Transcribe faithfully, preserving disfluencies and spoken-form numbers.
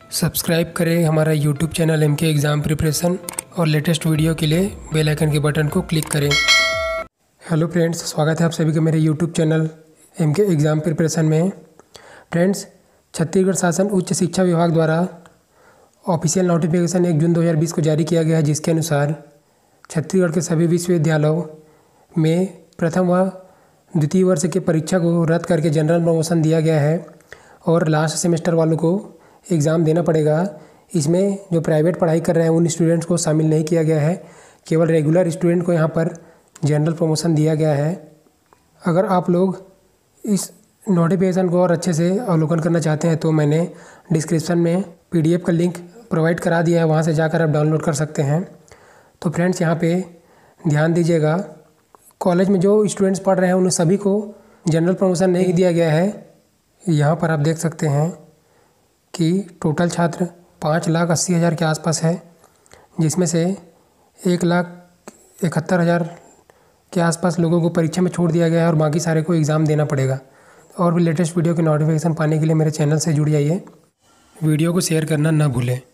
Subscribe करें हमारा YouTube channel M K exam preparation और लेटेस्ट वीडियो के लिए बेल आइकन के बटन को क्लिक करें। हेलो फ्रेंड्स, स्वागत है आप सभी का मेरे YouTube channel M K exam preparation में। फ्रेंड्स, छत्तीसगढ़ शासन उच्च शिक्षा विभाग द्वारा ऑफिशियल नोटिफिकेशन एक जून दो हज़ार बीस को जारी किया गया है, जिसके अनुसार छत्तीसगढ़ के सभी विश्वविद्यालयों में प्रथम व द्वितीय वर्ष के परीक्षा को रद्द करके जनरल प्रमोशन दिया गया है और लास्ट सेमेस्टर वालों को एग्ज़ाम देना पड़ेगा। इसमें जो प्राइवेट पढ़ाई कर रहे हैं उन स्टूडेंट्स को शामिल नहीं किया गया है, केवल रेगुलर स्टूडेंट को यहाँ पर जनरल प्रमोशन दिया गया है। अगर आप लोग इस नोटिफिकेशन को और अच्छे से अवलोकन करना चाहते हैं तो मैंने डिस्क्रिप्शन में पीडीएफ का लिंक प्रोवाइड करा दिया है, वहाँ से जाकर आप डाउनलोड कर सकते हैं। तो फ्रेंड्स, यहाँ पे ध्यान दीजिएगा, कॉलेज में जो स्टूडेंट्स पढ़ रहे हैं उन सभी को जनरल प्रमोशन नहीं दिया गया है। यहाँ पर आप देख सकते हैं कि टोटल छात्र पाँच लाख अस्सी हज़ार के आसपास है, जिसमें से एक लाख इकहत्तर हज़ार के आसपास लोगों को परीक्षा में छोड़ दिया गया है और बाकी सारे को एग्ज़ाम देना पड़ेगा। और भी लेटेस्ट वीडियो के नोटिफिकेशन पाने के लिए मेरे चैनल से जुड़ जाइए। वीडियो को शेयर करना ना भूलें।